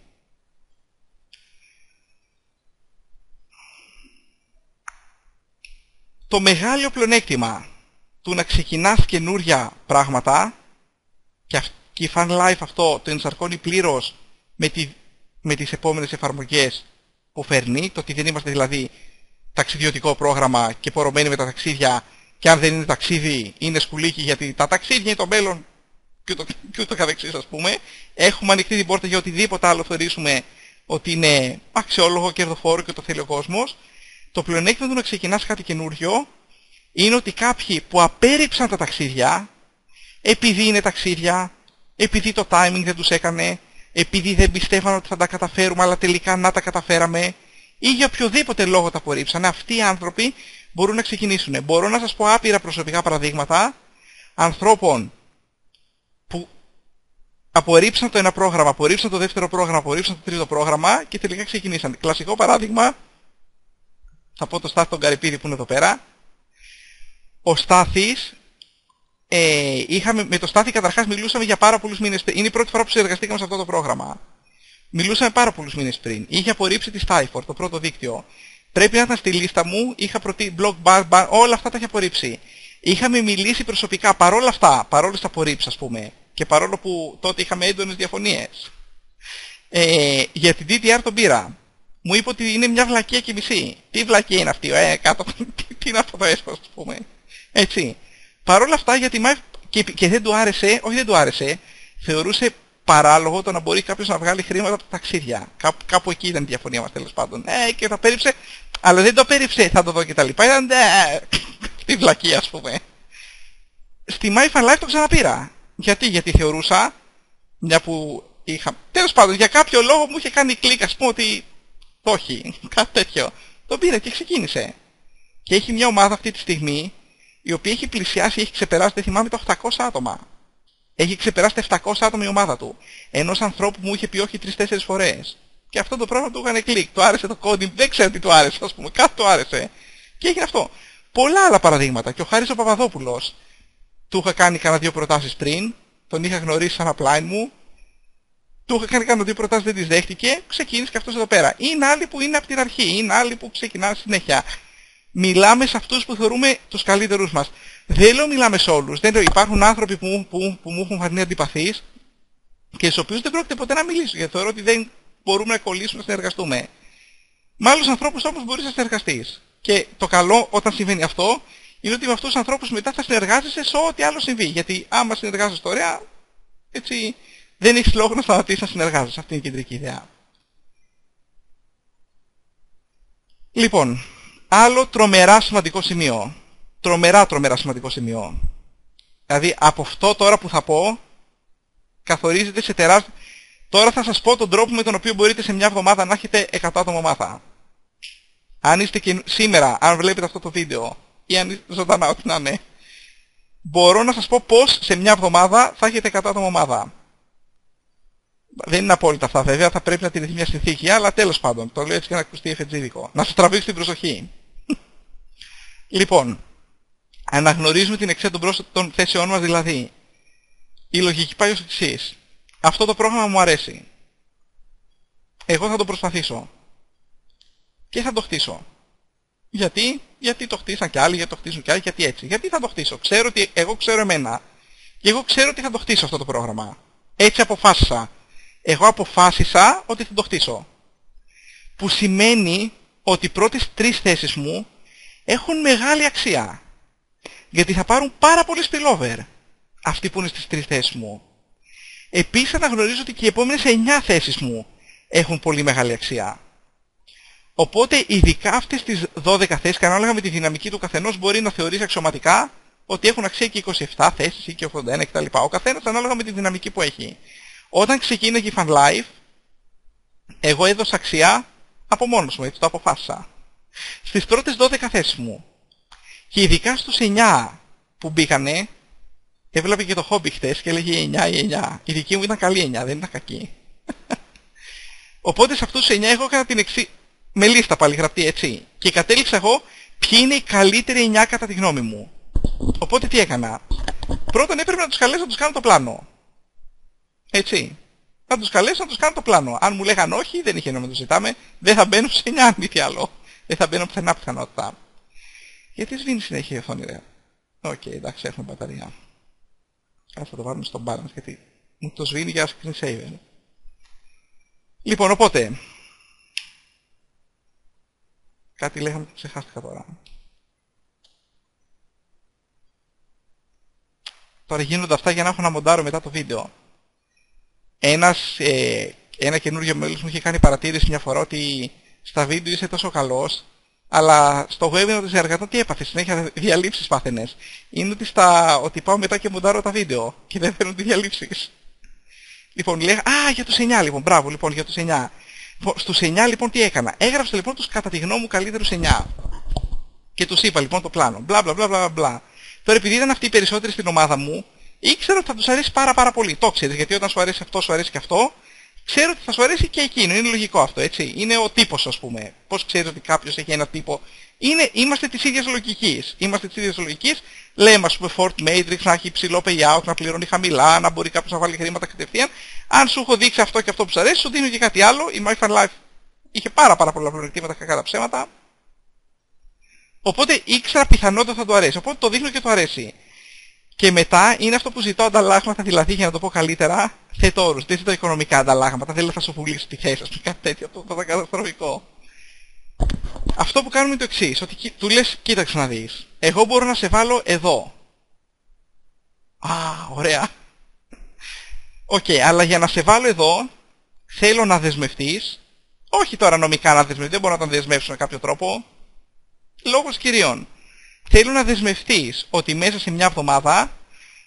Το μεγάλο πλεονέκτημα του να ξεκινάς καινούρια πράγματα, και η Fan Life αυτό το ενσαρκώνει πλήρως με, τη, με τις επόμενες εφαρμογές που φέρνει, το ότι δεν είμαστε δηλαδή ταξιδιωτικό πρόγραμμα και πορωμένοι με τα ταξίδια, και αν δεν είναι ταξίδι είναι σκουλίκι, γιατί τα ταξίδια είναι το μέλλον και ούτω, και ούτω καθεξής, ας πούμε. Έχουμε ανοιχτή την πόρτα για οτιδήποτε άλλο θεωρήσουμε ότι είναι αξιόλογο, κερδοφόρο και το θέλει ο κόσμος. Το πλεονέκτημα του να ξεκινάς κάτι καινούριο είναι ότι κάποιοι που απέρριψαν τα ταξίδια, επειδή είναι ταξίδια, επειδή το timing δεν τους έκανε, επειδή δεν πιστεύαν ότι θα τα καταφέρουμε αλλά τελικά να τα καταφέραμε, ή για οποιοδήποτε λόγο τα απορρίψανε, αυτοί οι άνθρωποι μπορούν να ξεκινήσουν. Μπορώ να σας πω άπειρα προσωπικά παραδείγματα ανθρώπων που απορρίψαν το ένα πρόγραμμα, απορρίψαν το δεύτερο πρόγραμμα, απορρίψαν το τρίτο πρόγραμμα και τελικά ξεκινήσαν. Κλασικό παράδειγμα, θα πω το Στάθη τον Καρυπίδη που είναι εδώ πέρα. Ο Στάθης, ε, είχαμε, με το Στάθη καταρχάς μιλούσαμε για πάρα πολλούς μήνες πριν. Είναι η πρώτη φορά που συνεργαστήκαμε σε αυτό το πρόγραμμα. Μιλούσαμε πάρα πολλούς μήνες πριν. Είχε απορρίψει τη Στάιφορ, το πρώτο δίκτυο. Πρέπει να ήταν στη λίστα μου, είχα προτείνει blog, bar, bar, όλα αυτά τα είχε απορρίψει. Είχαμε μιλήσει προσωπικά παρόλα αυτά, παρόλες τα απορρίψεις ας πούμε, και παρόλο που τότε είχαμε έντονες διαφωνίες. Ε, για την ντι τι αρ τον πήρα. Μου είπε ότι είναι μια βλακία και μισή. Τι βλακία είναι αυτή, ε, κάτω, τι, τι είναι αυτό το έσπαστο, ας πούμε. Έτσι. Παρόλα αυτά, γιατί και, και δεν του άρεσε, όχι δεν του άρεσε, θεωρούσε παράλογο το να μπορεί κάποιος να βγάλει χρήματα από τα ταξίδια. Κάπου, κάπου εκεί ήταν η διαφωνία μας τέλος πάντων. Ε, και το απέρριψε, αλλά δεν το απέρριψε, θα το δω και τα λοιπά. Ήταν, ε, τη βλακία, ας πούμε. Στη MyFan Live το ξαναπήρα. Γιατί, γιατί θεωρούσα, μια που είχα... Τέλος πάντων, για κάποιο λόγο μου είχε κάνει κλικ, ας πούμε ότι... Το όχι, κάτι τέτοιο. Το πήρε και ξεκίνησε. Και έχει μια ομάδα αυτή τη στιγμή, η οποία έχει πλησιάσει, έχει ξεπεράσει, δεν θυμάμαι, τα οκτακόσια άτομα. Έχει ξεπεράσει τα επτακόσια άτομα η ομάδα του. Ενός ανθρώπου που μου είχε πει όχι τρεις-τέσσερις φορές. Και αυτό το πράγμα του έκανε κλικ. Του άρεσε το coding, δεν ξέρω τι του άρεσε, ας πούμε. Κάτι του άρεσε. Και έγινε αυτό. Πολλά άλλα παραδείγματα. Και ο Χάρης ο Παπαδόπουλος, του είχα κάνει κάνα δύο προτάσεις πριν, τον είχα γνωρίσει σαν upline μου, του είχα κάνει κάνα δύο προτάσεις, δεν τις δέχτηκε, ξεκίνησε και αυτός εδώ πέρα. Είναι άλλοι που είναι από την αρχή, είναι άλλοι που ξεκινάνε συνέχεια. Μιλάμε σε αυτούς που θεωρούμε τους καλύτερους μας. Δεν λέω μιλάμε σε όλους. Δεν λέω, υπάρχουν άνθρωποι που, που, που μου έχουν φανεί αντιπαθείς και στους οποίους δεν πρόκειται ποτέ να μιλήσω, γιατί θεωρώ ότι δεν μπορούμε να κολλήσουμε, να συνεργαστούμε. Με άλλους ανθρώπους όμως μπορείς να συνεργαστείς. Και το καλό όταν συμβαίνει αυτό είναι ότι με αυτούς τους ανθρώπους μετά θα συνεργάζεσαι σε ό,τι άλλο συμβεί. Γιατί άμα συνεργάζεσαι ωραία, έτσι δεν έχεις λόγο να σταματήσεις να συνεργάζεσαι. Αυτή είναι η κεντρική ιδέα. Λοιπόν, άλλο τρομερά σημαντικό σημείο. Τρομερά τρομερά σημαντικό σημείο. Δηλαδή από αυτό τώρα που θα πω καθορίζεται σε τεράστιο... Τώρα θα σας πω τον τρόπο με τον οποίο μπορείτε σε μια εβδομάδα να έχετε εκατό άτομα ομάδα. Αν είστε και σήμερα, αν βλέπετε αυτό το βίντεο ή αν είστε ζωντανά, ό,τι να είναι, μπορώ να σας πω πώς σε μια εβδομάδα θα έχετε εκατό άτομα ομάδα. Δεν είναι απόλυτα αυτά βέβαια, θα πρέπει να τηρηθεί μια συνθήκη, αλλά τέλος πάντων, το λέω έτσι και να ακουστεί εφετζίδικο. Να σας τραβήξει την προσοχή. Λοιπόν, αναγνωρίζουμε την εξαιτία των θέσεών μας, δηλαδή η λογική πάει ως εξής. Αυτό το πρόγραμμα μου αρέσει. Εγώ θα το προσπαθήσω. Και θα το χτίσω. Γιατί? Γιατί το χτίσαν και άλλοι, γιατί το χτίσουν και άλλοι, γιατί έτσι. Γιατί θα το χτίσω. Ξέρω ότι εγώ ξέρω εμένα. Και εγώ ξέρω ότι θα το χτίσω αυτό το πρόγραμμα. Έτσι αποφάσισα. Εγώ αποφάσισα ότι θα το χτίσω. Που σημαίνει ότι οι πρώτες τρεις θέσεις μου έχουν μεγάλη αξία. Γιατί θα πάρουν πάρα πολύ spillover. Αυτοί που είναι στις τρεις θέσεις μου. Επίσης αναγνωρίζω ότι και οι επόμενες εννιά θέσεις μου έχουν πολύ μεγάλη αξία. Οπότε ειδικά αυτές τις δώδεκα θέσεις, και ανάλογα με τη δυναμική του καθενός, μπορεί να θεωρήσει αξιωματικά ότι έχουν αξία και είκοσι επτά θέσεις ή και ογδόντα ένα κτλ. Ο καθένας ανάλογα με τη δυναμική που έχει. Όταν ξεκίνησε η FunLife, εγώ έδωσα αξία από μόνος μου, έτσι το αποφάσισα. Στις πρώτες δώδεκα θέσεις μου. Και ειδικά στους εννιά που μπήκανε, έβλεπε και το χόμπι χτες και έλεγε εννιά ή εννιά. Η δική μου ήταν καλή εννιά, δεν ήταν κακή. Οπότε σε αυτούς τους εννιά έχω έκανα την εξή... με λίστα πάλι γραπτή, έτσι. Και κατέληξα εγώ ποιοι είναι οι καλύτεροι εννιά κατά τη γνώμη μου. Οπότε τι έκανα. Πρώτον έπρεπε να τους καλέσω να τους κάνω το πλάνο. Έτσι. Να τους καλέσω να τους κάνω το πλάνο. Αν μου λέγαν όχι, δεν είχε νόημα να το ζητάμε. Δεν θα μπαίνω σε εννιά, αν μη τι άλλο. Δεν θα μπαίνω πουθενά πιθανότητα. Γιατί σβήνει συνέχεια η οθόνη, ρε. Οκ, okay, εντάξει, έχουμε μπαταρία. Ας θα το βάλουμε στο balance, γιατί μου το σβήνει για screen saver. Λοιπόν, οπότε... Κάτι λέγαμε και ξεχάστηκα τώρα. Τώρα γίνονται αυτά για να έχω να μοντάρω μετά το βίντεο. Ένας, ε, ένα καινούργιο μέλος μου είχε κάνει παρατήρηση μια φορά ότι στα βίντεο είσαι τόσο καλός, αλλά στο webinar των συνεργατών τι έπαθες, συνέχεια διαλύσεις πάθαινες. Είναι ότι, στα, ότι πάω μετά και μοντάρω τα βίντεο και δεν φέρνουν τη διαλύσεις. Λοιπόν, λέγα, α, για τους εννιά λοιπόν, μπράβο λοιπόν, για τους εννιά. Στους εννιά λοιπόν τι έκανα. Έγραψα λοιπόν τους κατά τη γνώμη μου καλύτερους εννιά. Και τους είπα λοιπόν το πλάνο. Μπλα μπλα μπλα μπλα μπλα. Τώρα επειδή ήταν αυτοί οι περισσότεροι στην ομάδα μου, ήξερα ότι θα τους αρέσει πάρα πάρα πολύ. Το ξέρεις, γιατί όταν σου αρέσει αυτό, σου αρέσει και αυτό. Ξέρω ότι θα σου αρέσει και εκείνο. Είναι λογικό αυτό, έτσι. Είναι ο τύπος, ας πούμε. Πώς ξέρεις ότι κάποιος έχει ένα τύπο. Είναι, είμαστε της ίδιας λογικής. Είμαστε της ίδιας λογικής. Λέμε, ας πούμε, Fort Matrix να έχει υψηλό payout, να πληρώνει χαμηλά, να μπορεί κάποιος να βάλει χρήματα κατευθείαν. Αν σου έχω δείξει αυτό και αυτό που σου αρέσει, σου δίνω και κάτι άλλο. Η My Fun Life είχε πάρα, πάρα πολλά πλεονεκτήματα, κακά τα ψέματα. Οπότε ήξερα πιθανότατα θα του αρέσει. Οπότε το δείχνω και του αρέσει. Και μετά είναι αυτό που ζητώ ανταλλάγματα, δηλαδή για να το πω καλύτερα, θέτω όρους. Δεν ζητώ οικονομικά ανταλλάγματα, δεν λέω θα σου πουλήσω τη θέση, ας πούμε, κάτι τέτοιο, αυτό θα ήταν καταστροφικό. Αυτό που κάνουμε είναι το εξής, ότι του λες, κοίταξε να δεις, εγώ μπορώ να σε βάλω εδώ. Α, ωραία. Οκ, okay, αλλά για να σε βάλω εδώ, θέλω να δεσμευτείς, όχι τώρα νομικά να δεσμευτείς, δεν μπορώ να τον δεσμεύσω με κάποιο τρόπο, λόγος κυρίων. Θέλω να δεσμευτείς ότι μέσα σε μια εβδομάδα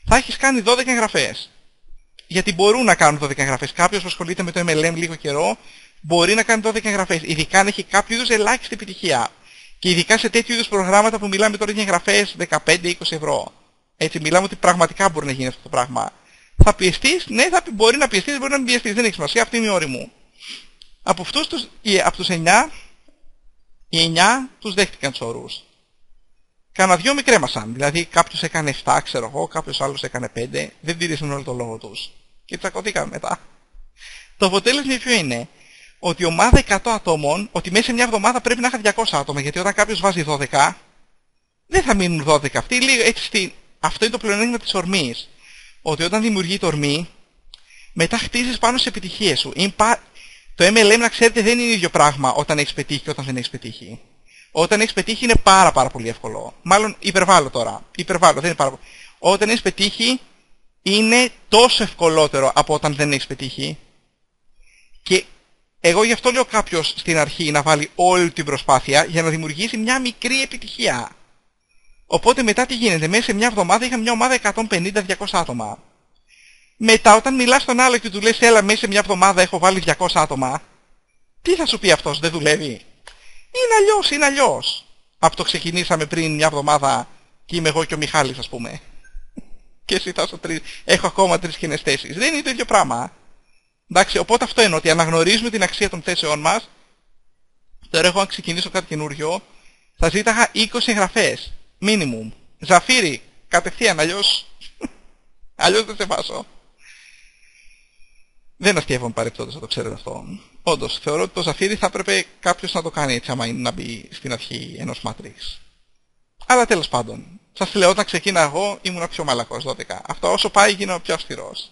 θα έχεις κάνει δώδεκα εγγραφές. Γιατί μπορούν να κάνουν δώδεκα εγγραφές. Κάποιος που ασχολείται με το εμ ελ εμ λίγο καιρό μπορεί να κάνει δώδεκα εγγραφές. Ειδικά αν έχει κάποιο είδους ελάχιστη επιτυχία. Και ειδικά σε τέτοιου είδους προγράμματα που μιλάμε τώρα για εγγραφές δεκαπέντε με είκοσι ευρώ. Έτσι, μιλάμε ότι πραγματικά μπορεί να γίνει αυτό το πράγμα. Θα πιεστείς, ναι, θα, μπορεί να πιεστείς, μπορεί να μην πιεστείς. Δεν έχει σημασία, αυτή είναι η όρη μου. Από αυτούς τους, από τους εννιά, οι εννιά τους δέχτηκαν τους όρους. Κάνα δυο με κρέμασαν. Δηλαδή κάποιος έκανε επτά, ξέρω εγώ, κάποιος άλλος έκανε πέντε. Δεν τήρησαν όλο το λόγο τους. Και τσακωθήκαμε μετά. Το αποτέλεσμα ποιο είναι? Ότι η ομάδα εκατό ατόμων, ότι μέσα σε μια εβδομάδα πρέπει να είχα διακόσια άτομα. Γιατί όταν κάποιος βάζει δώδεκα, δεν θα μείνουν δώδεκα αυτοί. Έτσι, αυτό είναι το πλεονέκτημα της ορμής. Ότι όταν δημιουργεί το ορμή, μετά χτίζεις πάνω σε επιτυχίες σου. Πα... Το εμ ελ εμ, να ξέρετε, δεν είναι ίδιο πράγμα όταν έχεις πετύχει και όταν δεν έχεις πετύχει. Όταν έχεις πετύχει είναι πάρα πάρα πολύ εύκολο. Μάλλον υπερβάλλω τώρα. Υπερβάλλω, δεν είναι πάρα πολύ. Όταν έχεις πετύχει είναι τόσο ευκολότερο από όταν δεν έχεις πετύχει. Και εγώ γι' αυτό λέω κάποιος στην αρχή να βάλει όλη την προσπάθεια για να δημιουργήσει μια μικρή επιτυχία. Οπότε μετά τι γίνεται? Μέσα σε μια εβδομάδα είχα μια ομάδα εκατόν πενήντα με διακόσια άτομα. Μετά όταν μιλάς στον άλλο και του λες έλα μέσα σε μια εβδομάδα έχω βάλει διακόσια άτομα, τι θα σου πει αυτός? Δεν δουλεύει? Είναι αλλιώς, είναι αλλιώς. Από το ξεκινήσαμε πριν μια εβδομάδα και είμαι εγώ και ο Μιχάλης, ας πούμε. Και εσύ θα σου τρεις, έχω ακόμα τρεις κοινές θέσεις. Δεν είναι το ίδιο πράγμα. Εντάξει, οπότε αυτό είναι ότι αναγνωρίζουμε την αξία των θέσεών μας. Τώρα εγώ αν ξεκινήσω κάτι καινούριο θα ζήταγα είκοσι εγγραφές. Minimum. Ζαφύρι, κατευθείαν, αλλιώς αλλιώς δεν σε βάζω. Δεν αστείευομαι παρεπτόντως, θα το ξέρετε αυτό. Όντως, θεωρώ ότι το Ζαφύρι θα έπρεπε κάποιος να το κάνει έτσι άμα είναι να μπει στην αρχή ενός Matrix. Αλλά τέλος πάντων, σας λέω όταν ξεκίνα εγώ ήμουν πιο μαλακός δώδεκα. Αυτό όσο πάει γίνω πιο αυστηρός.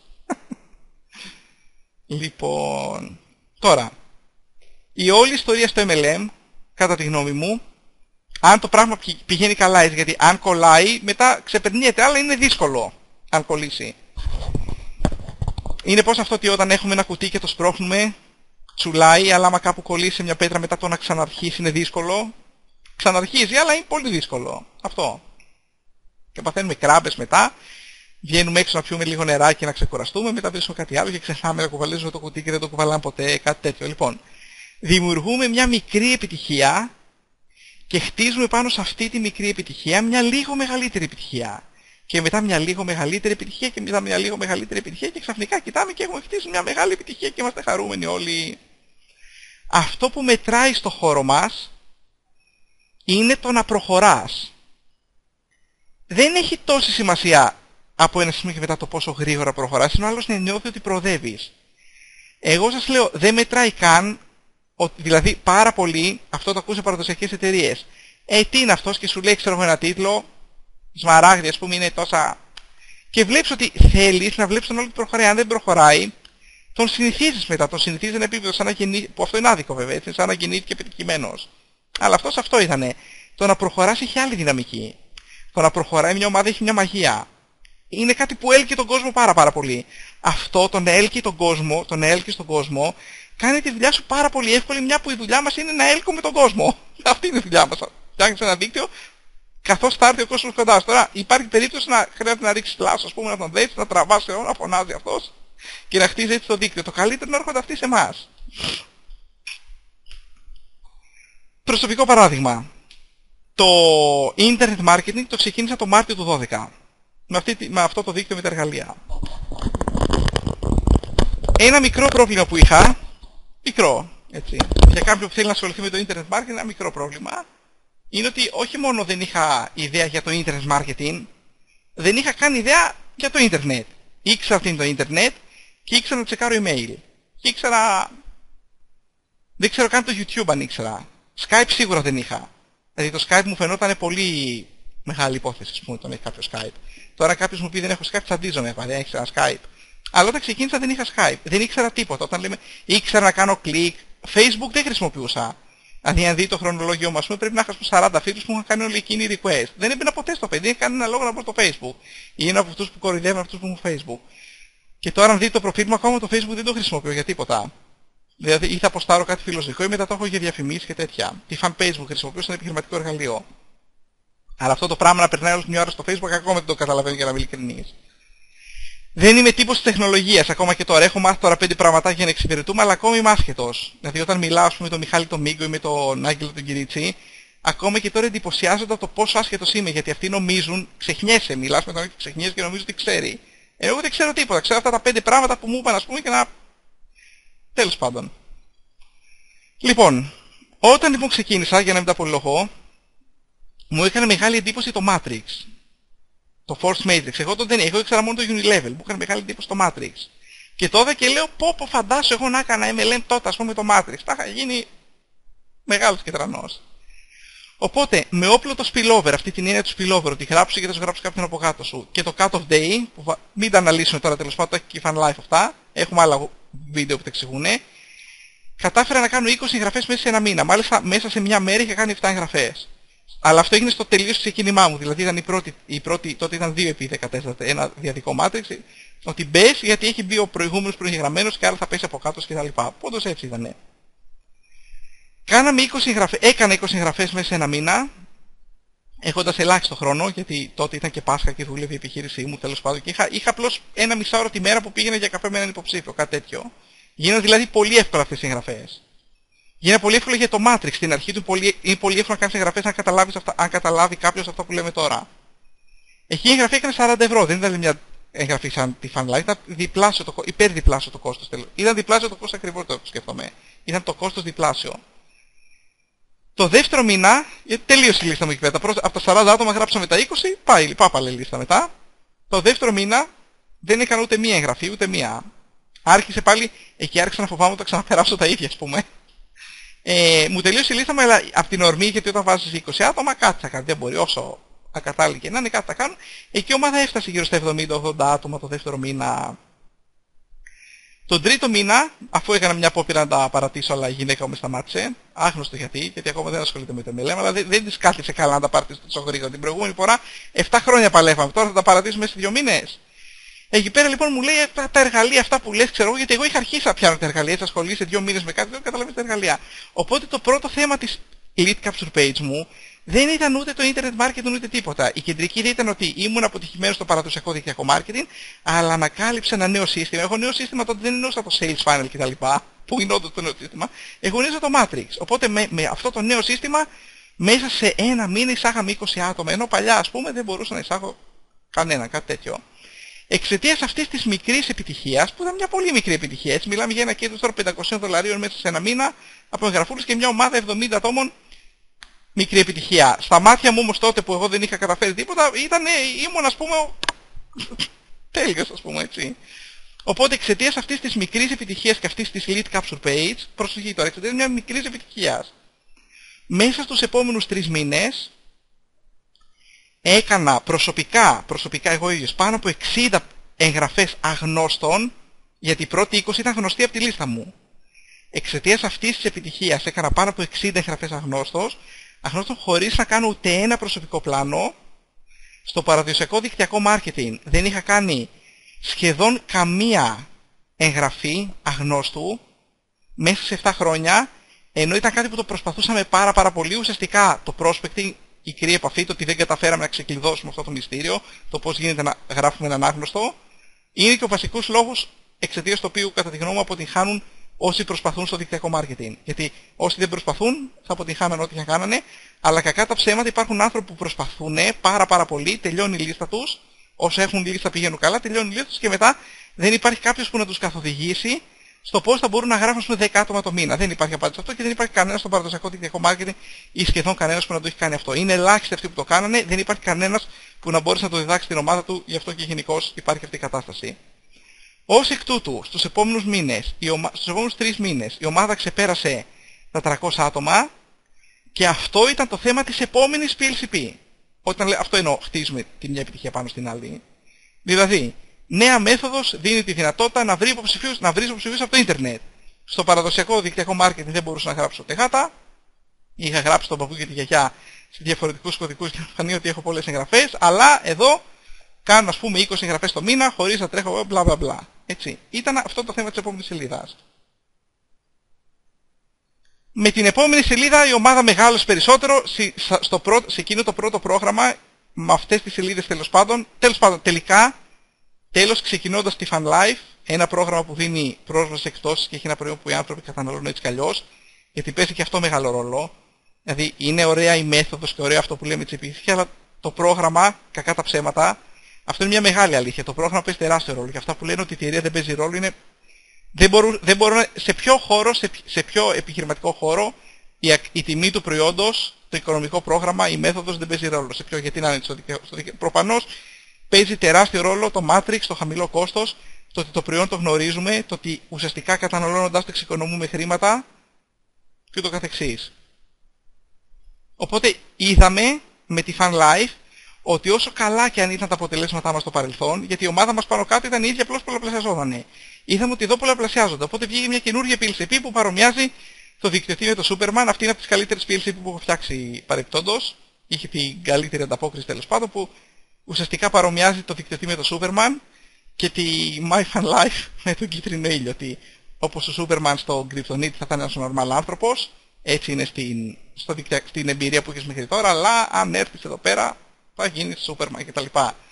Λοιπόν, τώρα, η όλη ιστορία στο εμ ελ εμ, κατά τη γνώμη μου, αν το πράγμα πηγαίνει καλά έτσι, γιατί αν κολλάει μετά ξεπερνιέται, αλλά είναι δύσκολο αν κολλήσει. Είναι πως αυτό ότι όταν έχουμε ένα κουτί και το σπρώχνουμε, τσουλάει, αλλά άμα κάπου κολλήσει σε μια πέτρα μετά το να ξαναρχίσει είναι δύσκολο. Ξαναρχίζει, αλλά είναι πολύ δύσκολο. Αυτό. Και παθαίνουμε κράμπες μετά, βγαίνουμε έξω να πιούμε λίγο νεράκι να ξεκουραστούμε, μετά βρίσκουμε κάτι άλλο και ξεχνάμε να κουβαλήσουμε το κουτί και δεν το κουβαλάμε ποτέ, κάτι τέτοιο. Λοιπόν, δημιουργούμε μια μικρή επιτυχία και χτίζουμε πάνω σε αυτή τη μικρή επιτυχία μια λίγο μεγαλύτερη επιτυχία. Και μετά μια λίγο μεγαλύτερη επιτυχία και μετά μια λίγο μεγαλύτερη επιτυχία και ξαφνικά κοιτάμε και έχουμε χτίσει μια μεγάλη επιτυχία και είμαστε χαρούμενοι όλοι. Αυτό που μετράει στο χώρο μας είναι το να προχωράς. Δεν έχει τόση σημασία από ένα σημείο και μετά το πόσο γρήγορα προχωράς, είναι ο άλλος να νιώθει ότι προοδεύεις. Εγώ σας λέω, δεν μετράει καν, ότι, δηλαδή πάρα πολύ, αυτό το ακούς σε παραδοσιακές εταιρείες. Ε, τι είναι αυτός και σου λέει, ξέρω εγώ ένα τίτλο, Σμαράγδι, ας πούμε, είναι τόσα. Και βλέπεις ότι θέλεις να βλέπεις τον άλλο που προχωράει. Αν δεν προχωράει, τον συνηθίζεις μετά. Τον συνηθίζεις ένα επίπεδο σαν να γεννήθηκε. Που αυτό είναι άδικο βέβαια, έτσι, σαν να γεννήθηκε πετυχημένος. Αλλά αυτός αυτό ήτανε. Το να προχωράς έχει άλλη δυναμική. Το να προχωράει μια ομάδα έχει μια μαγεία. Είναι κάτι που έλκει τον κόσμο πάρα πάρα πολύ. Αυτό τον έλκει τον κόσμο, τον έλκει στον κόσμο, κάνει τη δουλειά σου πάρα πολύ εύκολη, μια που η δουλειά μας είναι να έλκουμε τον κόσμο. Αυτή είναι η δουλειά μας. Φτιάχνεις ένα δίκτυο. Καθώς θα έρθει ο κόσμος κοντά σου. Τώρα υπάρχει περίπτωση να χρειάζεται να ρίξεις λάθος, ας πούμε, να τον δέσεις, να τραβάς να φωνάζει αυτός και να χτίζει έτσι το δίκτυο. Το καλύτερο είναι να έρχονται αυτοί σε εμάς. Προσωπικό παράδειγμα. Το Internet Marketing το ξεκίνησα το Μάρτιο του δώδεκα. Με, αυτή, με αυτό το δίκτυο με τα εργαλεία. Ένα μικρό πρόβλημα που είχα, μικρό, έτσι, για κάποιον που θέλει να ασχοληθεί με το Internet Marketing, ένα μικρό πρόβλημα, είναι ότι όχι μόνο δεν είχα ιδέα για το Internet Marketing, δεν είχα καν ιδέα για το Internet. Ήξερα τι είναι το Internet και ήξερα να τσεκάρω email. Και ήξερα... Δεν ξέρω καν το YouTube αν ήξερα. Skype σίγουρα δεν είχα. Δηλαδή το Skype μου φαινόταν πολύ μεγάλη υπόθεση, ας πούμε, το να έχει κάποιο Skype. Τώρα κάποιος μου πει δεν έχω Skype, τσαντίζομαι, δεν έχεις ένα Skype. Αλλά όταν ξεκίνησα δεν είχα Skype. Δεν ήξερα τίποτα. Όταν λέμε ήξερα να κάνω κλικ, Facebook δεν χρησιμοποιούσα. Δηλαδή, αν δει το χρονολόγιο μου, ας πούμε, πρέπει να είχα σαράντα φίλους που είχαν κάνει όλοι εκείνοι request. Δεν έμπαινα ποτέ στο Facebook, δεν είχα κανένα λόγο να μπω στο Facebook. Είναι από αυτούς που κοροϊδεύουν αυτούς που έχουν Facebook. Και τώρα, αν δει το προφίλ μου, ακόμα το Facebook δεν το χρησιμοποιώ για τίποτα. Δηλαδή, ή θα αποστάρω κάτι φιλοσοφικό ή μετά το έχω για διαφημίσεις και τέτοια. Τη fan page που χρησιμοποιώ σαν επιχειρηματικό εργαλείο. Αλλά αυτό το πράγμα να περνάει όλη μια ώρα στο Facebook, ακόμα δεν το καταλαβαίνω για να είμαι ειλικρινής. Δεν είμαι τύπος της τεχνολογίας ακόμα και τώρα. Έχω μάθει τώρα πέντε πραγματάκια για να εξυπηρετούμε, αλλά ακόμη είμαι άσχετος. Δηλαδή, όταν μιλάω με τον Μιχάλη τον Μίγκο ή με τον Άγγελο τον Κυρίτσι, ακόμα και τώρα εντυπωσιάζονται από το πόσο άσχετος είμαι. Γιατί αυτοί νομίζουν, ξεχνιέσαι, μιλάς με τον Άγγελο, ξεχνιέσαι και νομίζουν ότι ξέρει. Εγώ δεν ξέρω τίποτα. Ξέρω αυτά τα πέντε πράγματα που μου είπαν, ας πούμε, και να. Τέλος πάντων. Λοιπόν, όταν λοιπόν ξεκίνησα, για να μην τα πολυλογώ, μου έκανε μεγάλη εντύπωση το Matrix. Το Force Matrix. Εγώ, το δεν, εγώ ήξερα μόνο το Unilevel. Μου έκανε μεγάλη εντύπωση το Matrix. Και τότε και λέω, πω πω φαντάσου εγώ να έκανα εμ ελ εμ τότε, ας πούμε, το Matrix. Θα είχα γίνει μεγάλος και τρανός. Οπότε, με όπλο το spillover, αυτή την έννοια του spillover, ότι γράψω και θα σου γράψω κάποιον από κάτω σου, και το cut of day, που μην τα αναλύσουμε τώρα τέλος πάντων, το έχει και fan life αυτά, έχουμε άλλα βίντεο που τα εξηγούν, κατάφερα να κάνω είκοσι εγγραφές μέσα σε ένα μήνα. Μάλιστα, μέσα σε μια μέρα είχα κάνει επτά εγγραφές. Αλλά αυτό έγινε στο τελείως ξεκίνημά μου. Δηλαδή ήταν η πρώτη, η πρώτη, τότε ήταν δύο επί δεκατέσσερα, ένα διαδικό Matrix. Ότι μπες γιατί έχει μπει ο προηγούμενος προηγραμμένος και άλλα θα πέσει από κάτω κτλ. Όντως έτσι ήτανε. Κάναμε είκοσι εγγραφές, έκανα είκοσι εγγραφές μέσα σε ένα μήνα, έχοντας ελάχιστο χρόνο, γιατί τότε ήταν και Πάσχα και δούλευε η επιχείρησή μου τέλος πάντων. Και είχα, είχα απλώς ένα μισάωρο τη μέρα που πήγαινα για καφέ με έναν υποψήφιο, κάτι τέτοιο. Γίνανε δηλαδή πολύ εύκολα αυτές οι εγγραφές. Γίνεται πολύ εύκολο για το Matrix. Στην αρχή του πολύ, είναι πολύ εύκολο να κάνεις εγγραφές αν, καταλάβεις αυτά, αν καταλάβει κάποιος αυτά που λέμε τώρα. Εκεί η εγγραφή έκανε σαράντα ευρώ. Δεν ήταν μια εγγραφή σαν τη FunLife. Ήταν διπλάσιο το, υπερδιπλάσιο το κόστος. Τέλος. Ήταν διπλάσιο το κόστος ακριβώς, το σκέφτομαι. Ήταν το κόστος διπλάσιο. Το δεύτερο μήνα, γιατί τελείωσε η λίστα μου εκεί πέρα. Από τα σαράντα άτομα γράψαμε τα είκοσι, πάει, πάπαλε η λίστα μετά. Το δεύτερο μήνα δεν έκανα ούτε μία εγγραφή, ούτε μία. Άρχισε πάλι, εκεί άρχισα να φοβάμαι ότι θα ξαναπεράσω τα ίδια, ας πούμε. Ε, μου τελείωσε η λίστα μου, αλλά από την ορμή, γιατί όταν βάζεις είκοσι άτομα, κάτι θα κάνει. Δεν μπορεί, όσο ακατάλληλοι και να είναι, κάτι θα κάνουν. Εκεί η ομάδα έφτασε γύρω στα εβδομήντα ογδόντα άτομα το δεύτερο μήνα. Τον τρίτο μήνα, αφού έκανα μια απόπειρα να τα παρατήσω, αλλά η γυναίκα μου με σταμάτησε. Άγνωστο γιατί, γιατί ακόμα δεν ασχολείται με το εμ ελ εμ, αλλά δεν, δεν της κάθισε καλά να τα παρατήσω τόσο γρήγορα. Την προηγούμενη φορά, επτά χρόνια παλεύαμε. Τώρα θα τα παρατήσουμε μέσα σε δύο μήνες. Εκεί πέρα λοιπόν μου λέει τα, τα εργαλεία αυτά που λες, ξέρω εγώ, γιατί εγώ είχα αρχίσει να πιάνω τα εργαλεία, έτσι ασχολείσαι δύο μήνες με κάτι, δεν καταλαβαίνεις τα εργαλεία. Οπότε το πρώτο θέμα της lead capture page μου δεν ήταν ούτε το internet marketing ούτε τίποτα. Η κεντρική ιδέα ήταν ότι ήμουν αποτυχημένος στο παραδοσιακό δικτυακό marketing, αλλά ανακάλυψα ένα νέο σύστημα. Εγώ νέο σύστημα τότε δεν εννοούσα το sales funnel κτλ. Που είναι όντως το νέο σύστημα. Εγώ εννοούσα το Matrix. Οπότε με, με αυτό το νέο σύστημα μέσα σε ένα μήνα εισάγαμε είκοσι άτομα. Ενώ παλιά, ας πούμε, δεν μπορούσα να εισάγω κανένα, κάτι τέτοιο. Εξαιτίας αυτής της μικρής επιτυχίας, που ήταν μια πολύ μικρή επιτυχία, έτσι μιλάμε για ένα κέρδος τώρα πεντακόσια δολαρίων μέσα σε ένα μήνα από εγγραφούλες και μια ομάδα εβδομήντα ατόμων, μικρή επιτυχία. Στα μάτια μου όμως τότε που εγώ δεν είχα καταφέρει τίποτα, ήταν, ήμουν ας πούμε τέλειος, ας πούμε έτσι. Οπότε εξαιτίας αυτής της μικρής επιτυχίας και αυτής της lead capture page, προσοχή τώρα, εξαιτίας μια μικρής επιτυχίας, μέσα στους επόμενους τρεις μήνες έκανα προσωπικά, προσωπικά εγώ ίδιος, πάνω από εξήντα εγγραφές αγνώστων, γιατί οι πρώτοι είκοσι ήταν γνωστοί από τη λίστα μου. Εξαιτίας αυτής της επιτυχίας έκανα πάνω από εξήντα εγγραφές αγνώστος, αγνώστων χωρίς να κάνω ούτε ένα προσωπικό πλάνο. Στο παραδοσιακό δικτυακό marketing δεν είχα κάνει σχεδόν καμία εγγραφή αγνώστου μέσα σε επτά χρόνια, ενώ ήταν κάτι που το προσπαθούσαμε πάρα πάρα πολύ. Ουσιαστικά το prospecting, η κρύη επαφή, το ότι δεν καταφέραμε να ξεκλειδώσουμε αυτό το μυστήριο, το πώς γίνεται να γράφουμε έναν άγνωστο, είναι και ο βασικός λόγος εξαιτίας του οποίου κατά τη γνώμη μου αποτυγχάνουν όσοι προσπαθούν στο δικτυακό marketing. Γιατί όσοι δεν προσπαθούν θα αποτυγχάναν ό,τι θα κάνανε, αλλά κακά τα ψέματα υπάρχουν άνθρωποι που προσπαθούν πάρα πάρα πολύ, τελειώνει η λίστα τους, όσοι έχουν λίστα πηγαίνουν καλά, τελειώνει η λίστα τους και μετά δεν υπάρχει κάποιος που να τους καθοδηγήσει στο πώς θα μπορούν να γράφουν με δέκα άτομα το μήνα. Δεν υπάρχει απάντηση αυτό και δεν υπάρχει κανένας στο παραδοσιακό δικτυακό marketing ή σχεδόν κανένας που να το έχει κάνει αυτό. Είναι ελάχιστοι αυτοί που το κάνανε, δεν υπάρχει κανένας που να μπορέσει να το διδάξει στην ομάδα του, γι' αυτό και γενικώς υπάρχει αυτή η κατάσταση. Ως εκ τούτου, στους επόμενους μήνες, η ομα... στους επόμενους τρεις μήνες, η ομάδα ξεπέρασε τα τριακόσια άτομα και αυτό ήταν το θέμα της επόμενης πι ελ σι πι. Όταν λέω, αυτό εννοώ, χτίζουμε τη μια επιτυχία πάνω στην άλλη. Δηλαδή, νέα μέθοδος δίνει τη δυνατότητα να βρει υποψηφίους, να βρει υποψηφίους από το ίντερνετ. Στο παραδοσιακό δικτυακό marketing δεν μπορούσα να γράψω ούτε γάτα. Είχα γράψει τον παππού και τη γιαγιά σε διαφορετικούς κωδικούς και να φανεί ότι έχω πολλές εγγραφές, αλλά εδώ κάνω ας πούμε είκοσι εγγραφές το μήνα χωρίς να τρέχω μπλα μπλα μπλα. Έτσι. Ήταν αυτό το θέμα της επόμενης σελίδας. Με την επόμενη σελίδα η ομάδα μεγάλωσε περισσότερο στο πρώτο, σε εκείνο το πρώτο πρόγραμμα, με αυτές τις σελίδες τέλος πάντων, τέλος πάντων τελικά Τέλος, ξεκινώντας τη FunLife, ένα πρόγραμμα που δίνει πρόσβαση σε εκπτώσεις και έχει ένα προϊόν που οι άνθρωποι καταναλώνουν έτσι κι αλλιώς, γιατί παίζει και αυτό μεγάλο ρόλο. Δηλαδή, είναι ωραία η μέθοδος και ωραίο αυτό που λέμε της επιτυχίας, αλλά το πρόγραμμα, κακά τα ψέματα, αυτό είναι μια μεγάλη αλήθεια. Το πρόγραμμα παίζει τεράστιο ρόλο. Και αυτά που λένε ότι η εταιρεία δεν παίζει ρόλο είναι. Δεν μπορούν, δεν μπορούν, σε ποιο χώρο, σε, σε ποιο επιχειρηματικό χώρο η, η τιμή του προϊόντος, το οικονομικό πρόγραμμα, η μέθοδος δεν παίζει ρόλο. Σε ποιο, γιατί να είναι στο δικαίωμα. Προφανώς παίζει τεράστιο ρόλο το Matrix, το χαμηλό κόστος, το ότι το προϊόν το γνωρίζουμε, το ότι ουσιαστικά καταναλώνοντας το εξοικονομούμε χρήματα και ούτω καθεξής. Οπότε είδαμε με τη FunLife ότι όσο καλά και αν ήταν τα αποτελέσματά μας στο παρελθόν, γιατί η ομάδα μας πάνω κάτω ήταν η ίδια, απλώς πολλαπλασιαζόταν. Είδαμε ότι εδώ πολλαπλασιάζονται. Οπότε βγήκε μια καινούργια πι ελ σι πι που παρομοιάζει το δικτυωτή με το Superman. Αυτή είναι από τις καλύτερες πι ελ σι πι που έχω φτιάξει παρεπτόντως. Είχε την καλύτερη ανταπόκριση τέλος πάντων, που ουσιαστικά παρομοιάζει το δικτυωτή με το Superman και τη My Fun Life με τον κίτρινο ήλιο. Ότι όπως ο Superman στο Kryptonite θα ήταν ένας normal άνθρωπος, έτσι είναι στην, στο δικτυα... στην εμπειρία που έχεις μέχρι τώρα, αλλά αν έρθεις εδώ πέρα θα γίνεις Superman κτλ.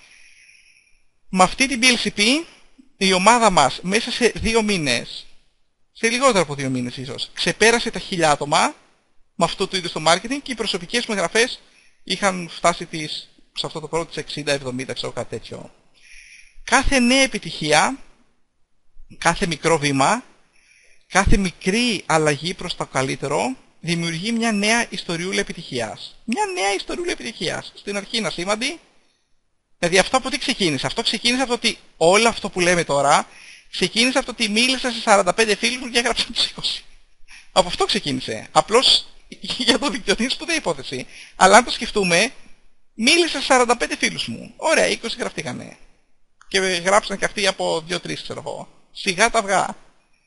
Με αυτή την πι ελ σι πι η ομάδα μας μέσα σε δύο μήνες, σε λιγότερο από δύο μήνες ίσως, ξεπέρασε τα χίλια άτομα με αυτό το είδος το marketing και οι προσωπικές μου εγγραφές είχαν φτάσει τις, σε αυτό το πρώτο τις εξήντα εβδομήντα, ξέρω κάτι τέτοιο. Κάθε νέα επιτυχία, κάθε μικρό βήμα, κάθε μικρή αλλαγή προς το καλύτερο δημιουργεί μια νέα ιστοριούλα επιτυχίας. Μια νέα ιστοριούλα επιτυχίας. Στην αρχή είναι ασήμαντη. Δηλαδή αυτό από τι ξεκίνησε. Αυτό ξεκίνησε από το ότι όλο αυτό που λέμε τώρα ξεκίνησε από το ότι μίλησα σε σαράντα πέντε φίλους μου και έγραψα τους είκοσι. Από αυτό ξεκίνησε. Απλώς για το δικτυωτή είναι σπουδαία υπόθεση. Αλλά αν το σκεφτούμε, μίλησα σε σαράντα πέντε φίλους μου. Ωραία, είκοσι γραφτήκανε. Και γράψαν και αυτοί από δύο τρεις, ξέρω εγώ. Σιγά τα αυγά.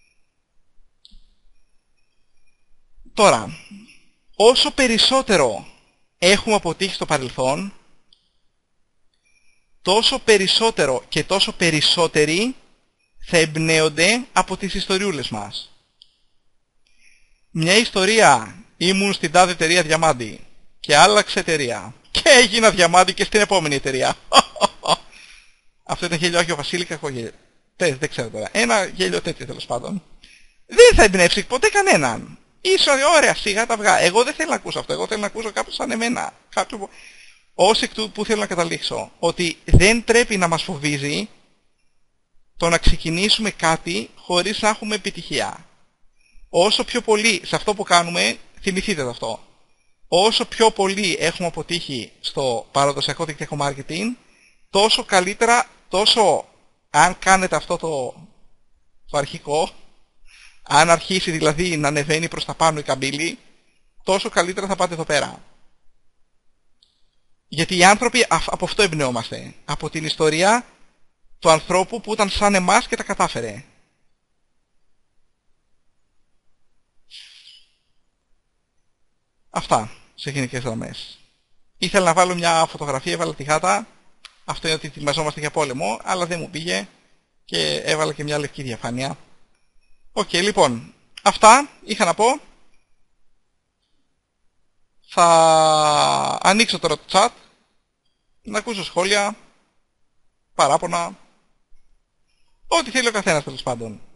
Τώρα, όσο περισσότερο έχουμε αποτύχει στο παρελθόν, τόσο περισσότερο και τόσο περισσότεροι θα εμπνέονται από τις ιστοριούλες μας. Μια ιστορία, ήμουν στην τάδε εταιρεία Διαμάντη και άλλαξε εταιρεία και έγινα Διαμάντη και στην επόμενη εταιρεία. Αυτό ήταν γέλιο Άγιο Βασίλη, κακό γέλιο. Πες, δεν ξέρω τώρα. Ένα γέλιο τέτοιο τέλος πάντων. Δεν θα εμπνεύσει ποτέ κανέναν. Ίσως, ωραία, σιγά τα αυγά. Εγώ δεν θέλω να ακούσω αυτό. Εγώ θέλω να ακούσω κάποιον σαν εμένα. Κάποιον που... Ως εκ του που θέλω να καταλήξω, ότι δεν πρέπει να μας φοβίζει το να ξεκινήσουμε κάτι χωρίς να έχουμε επιτυχία. Όσο πιο πολύ σε αυτό που κάνουμε, θυμηθείτε το αυτό, όσο πιο πολύ έχουμε αποτύχει στο παραδοσιακό δικτυακό marketing, τόσο καλύτερα, τόσο αν κάνετε αυτό το, το αρχικό, αν αρχίσει δηλαδή να ανεβαίνει προς τα πάνω η καμπύλη, τόσο καλύτερα θα πάτε εδώ πέρα. Γιατί οι άνθρωποι από αυτό εμπνεόμαστε. Από την ιστορία του ανθρώπου που ήταν σαν εμάς και τα κατάφερε. Αυτά σε γενικές γραμμές. Ήθελα να βάλω μια φωτογραφία, έβαλα τη γάτα. Αυτό είναι ότι ετοιμαζόμαστε για πόλεμο, αλλά δεν μου πήγε και έβαλα και μια λευκή διαφάνεια. Οκ, okay, λοιπόν, αυτά είχα να πω. Θα ανοίξω τώρα το chat, να ακούσω σχόλια, παράπονα, ό,τι θέλει ο καθένας τέλος πάντων.